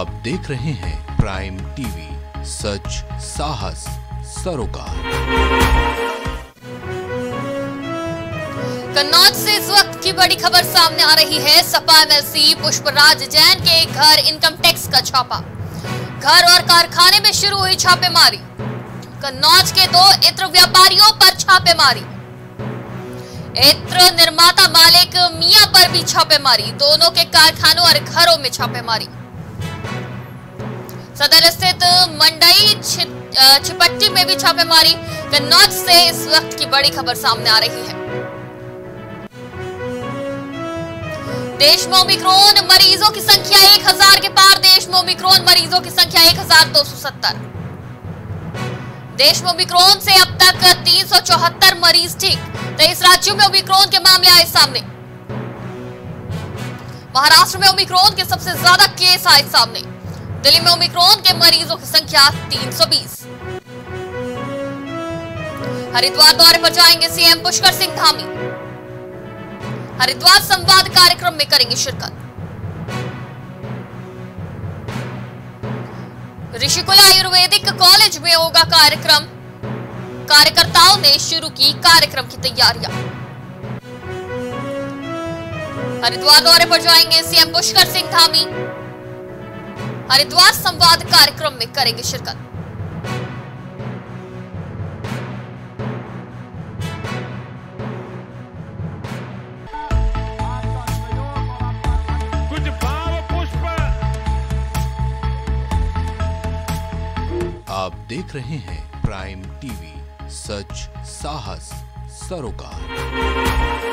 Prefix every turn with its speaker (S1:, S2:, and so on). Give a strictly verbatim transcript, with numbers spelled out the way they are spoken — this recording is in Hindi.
S1: आप देख रहे हैं प्राइम टीवी, सच साहस सरोकार।
S2: कन्नौज से इस वक्त की बड़ी खबर सामने आ रही है। सपा एमएलसी पुष्पराज जैन के घर इनकम टैक्स का छापा। घर और कारखाने में शुरू हुई छापेमारी। कन्नौज के दो इत्र व्यापारियों पर छापेमारी। इत्र निर्माता मालिक मियां पर भी छापेमारी। दोनों के कारखानों और घरों में छापेमारी। सदर स्थित मंडई छिपट्टी में भी छापेमारी। कन्नौज से इस वक्त की बड़ी खबर सामने आ रही है। देश में ओमिक्रॉन मरीजों की संख्या एक हजार के पार। देश में ओमिक्रॉन मरीजों की संख्या एक हजार दो सौ सत्तर। देश में ओमिक्रॉन से अब तक तीन सौ चौहत्तर मरीज ठीक। तेईस राज्यों में ओमिक्रॉन के मामले आए सामने। महाराष्ट्र में ओमिक्रॉन के सबसे ज्यादा केस आए सामने। दिल्ली में ओमिक्रॉन के मरीजों की संख्या तीन सौ बीस। हरिद्वार दौरे पर जाएंगे सीएम पुष्कर सिंह धामी। हरिद्वार संवाद कार्यक्रम में करेंगे शिरकत। ऋषिकुल आयुर्वेदिक कॉलेज में होगा कार्यक्रम। कार्यकर्ताओं ने शुरू की कार्यक्रम की तैयारियां। हरिद्वार दौरे पर जाएंगे सीएम पुष्कर सिंह धामी। हरिद्वार संवाद कार्यक्रम में करेंगे शिरकत।
S1: आप देख रहे हैं प्राइम टीवी, सच साहस सरोकार।